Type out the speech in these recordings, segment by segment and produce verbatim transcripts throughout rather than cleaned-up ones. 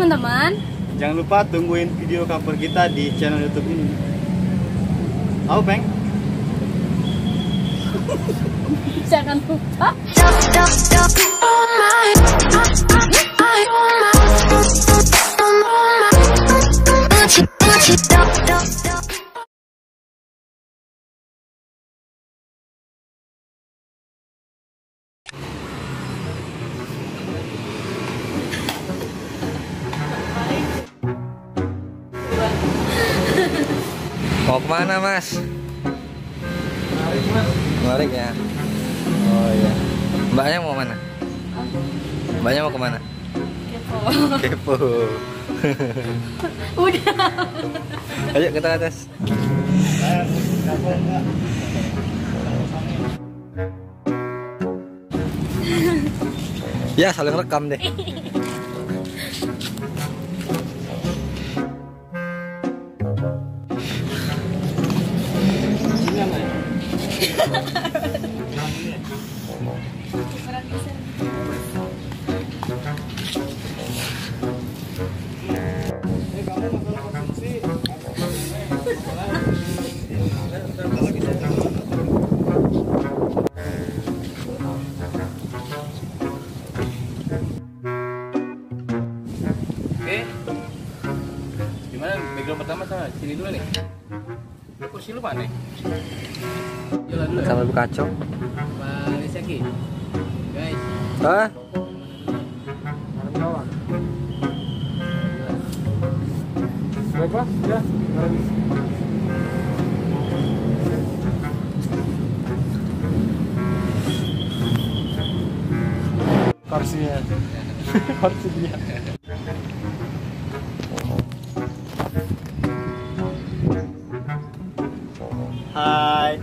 teman-teman. Jangan lupa tungguin video cover kita di channel YouTube ini. Apa, Peng? Jangan lupa. Mau kemana, Mas? Mari, Mas. Balik ya. Oh iya. Mbaknya mau mana? Mbaknya mau kemana? Kepo. Kepo. Udah. Ayo kita ke atas. Ya, saling rekam deh. Oke, gimana background pertama sana sini dulu nih. Kursi lu mana? Jalan dulu. Sambil kacau. Malaysia Ki, guys. Hah? Baik, Mas. Ya. Kursinya. Kursi dia. Hai.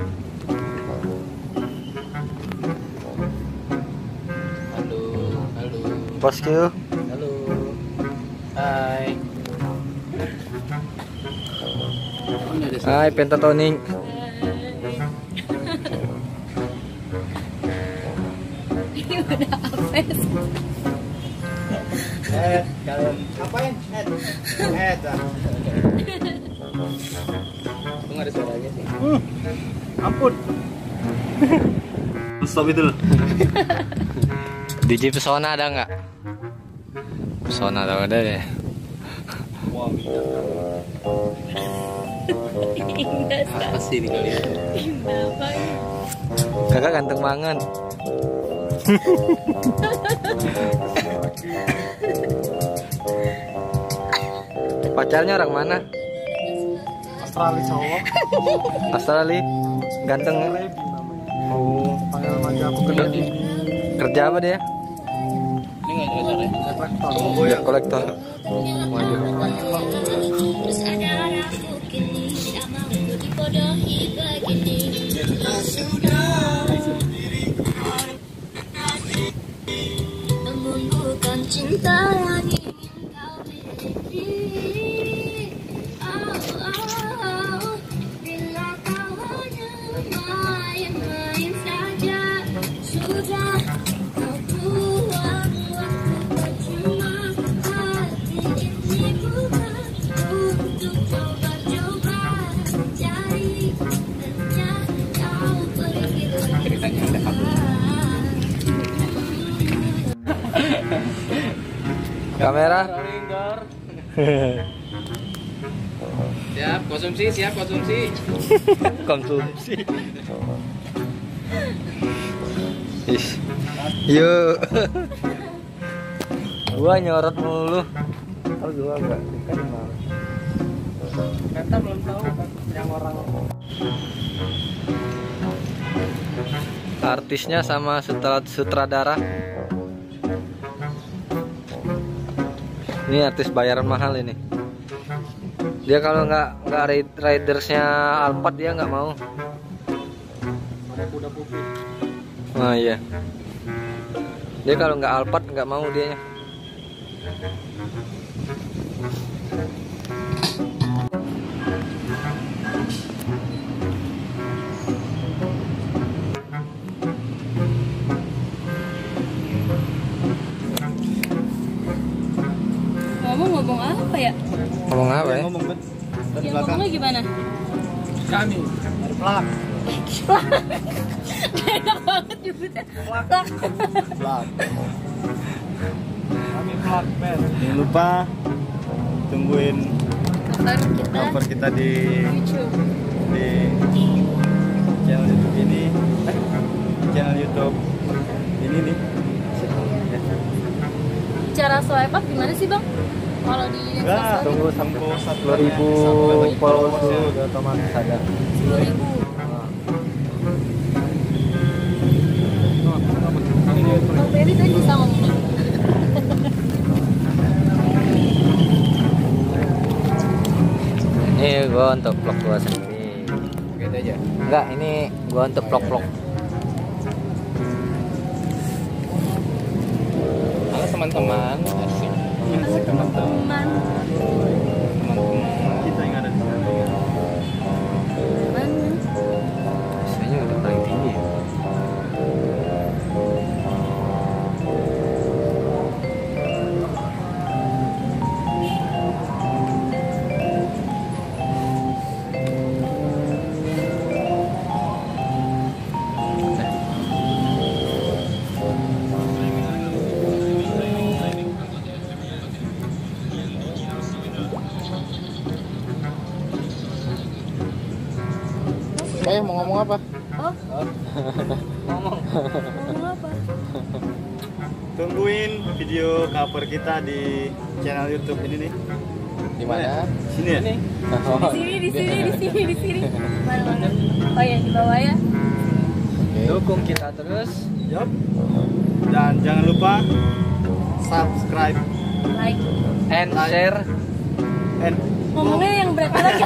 Halo, halo, Bosku. halo. Hai. Oh, ini ada Hai, Pentatoning. Ini udah apes. Eh, kalian ngapain? Ed. Ed. Untung ada suaranya sih. Hmm. Ampun. Stop itu loh. D J Pesona ada nggak? Pesona ada ada deh. Wow. Indah Apa sih ini kalian? Indah banget. Kakak ganteng banget. Pacarnya orang mana? Australia cowok. Australia. Ganteng. Oh, Panggil aja aku kerja di kerja apa dia? Ini nggak ada suaranya. kolektor. Oh ya, kolektor. Waduh. Namun bukan cinta yang ingin kau miliki. Oh, oh, oh. Bila kau hanya main-main saja, sudah kau buang waktu percuma. Hati ini bukan untuk coba-coba cari, hanya kau pergi Ceritanya ada apa? Kamera. Rolling door. Siap konsumsi, siap konsumsi. Konsumsi. Is. Yuk. Gua nyorot mulu. Oh, gua enggak. Kan mau. Kita belum tahu kan yang orang Artisnya sama sutra- sutradara. Ini artis bayaran mahal ini. Dia kalau nggak nggak ride- ridersnya Alphard dia nggak mau. ada kuda putih. Nah iya. Dia kalau nggak Alphard nggak mau dianya. ngomong-ngomong apa ya? Ngomong apa ya? Ngomong kan? Dari Ya belakang. ngomongnya gimana? Kami. Dari pelak. Enak banget nyebutnya. Plak. Pelak. Kami pelak pen. Jangan lupa tungguin Cover kita cover kita di YouTube. di channel YouTube ini, eh, channel YouTube ini nih. Ya. Cara swipe up gimana sih bang? Kalau di Enggak, sosmed tunggu sampai sepuluh ribu followers dulu udah otomatis ada. sepuluh ribu. Bang Ferry tadi bisa ngomong. Ini gua untuk vlog gua sendiri. Gitu aja. Enggak, ini gua untuk vlog-vlog. Halo teman-teman. Asik. Asik teman-teman. Teman. Kita yang ada di sana. Teman. Biasanya udah paling tinggi ya. Eh, mau ngomong apa? Oh. Ngomong. Ngomong apa? Tungguin video cover kita di channel YouTube ini nih. Di mana? Sini ya? Di sini, di sini, di sini, di sini. Mana mana? Oh ya di bawah ya. Oke. Dukung kita terus. Yup. Dan jangan lupa subscribe Like. And share. and Ngomongnya yang berapa lagi?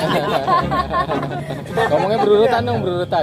Ngomongnya berurutan dong, berurutan.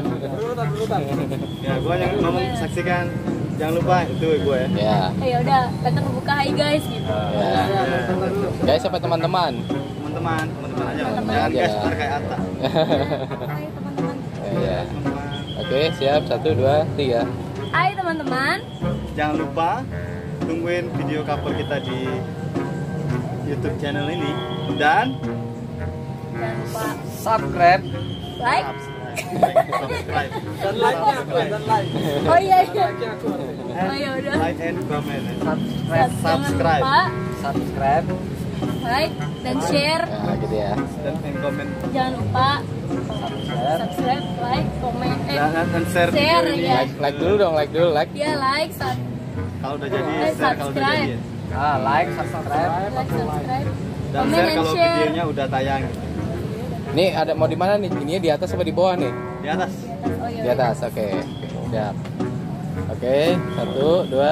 ya gua yang ngomong saksikan. Jangan lupa itu gue ya. Ya. Eh ya udah, kita buka hai guys gitu. Ya. Guys, sampai teman-teman. Teman-teman, teman-teman aja. Teman-teman Jangan aja. guys ntar kayak Atta. Hai teman-teman. Ya. Teman-teman. Oke, siap. Satu, dua, tiga. Hai teman-teman. Jangan lupa tungguin video cover kita di YouTube channel ini dan Jangan lupa Subscribe. like. subscribe. Dan like-nya aku, dan like. Oh iya iya. And Oh, ya udah. like and comment. Subscribe. Jangan Subscribe. lupa Subscribe. like dan share. Nah, gitu ya. Dan and comment. Jangan lupa Subscribe. subscribe, like, komen, eh Dan, dan, dan share, share video ini. ya. Like, like dulu dong, like dulu, like. Ya like, sub, Kalau udah jadi, Eh, share kalau udah subscribe. jadi. ya. Ah, like, subscribe. like, subscribe, Dan komen share dan kalau share. videonya udah tayang gitu. Nih, ada mau di mana nih? Ini di atas apa di bawah nih? Di atas. Oh iya. Di atas, oke. Siap. Oke, satu, dua,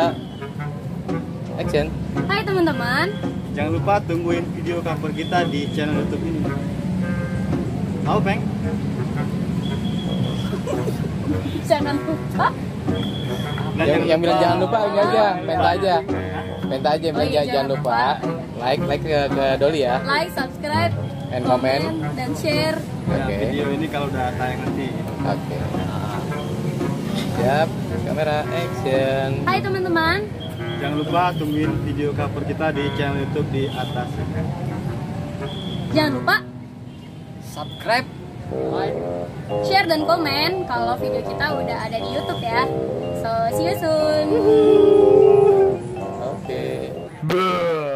action. Hai teman-teman. Jangan lupa tungguin video cover kita di channel YouTube ini. Mau, Peng? Jangan lupa. Nah, Yang, yang bilang jangan lupa ini aja, penta aja. Penta aja yang Oh bilang iya, jangan, jangan lupa. Like, like ke, ke Doli ya. Like, subscribe, And komen, comment. dan share. Nah, Oke. video ini kalau udah tayang nanti. Oke. Siap, kamera action. Hai teman-teman. Jangan lupa tungguin video cover kita di channel YouTube di atas. Jangan lupa Subscribe. share dan komen kalau video kita udah ada di YouTube ya. So see you soon. Oke.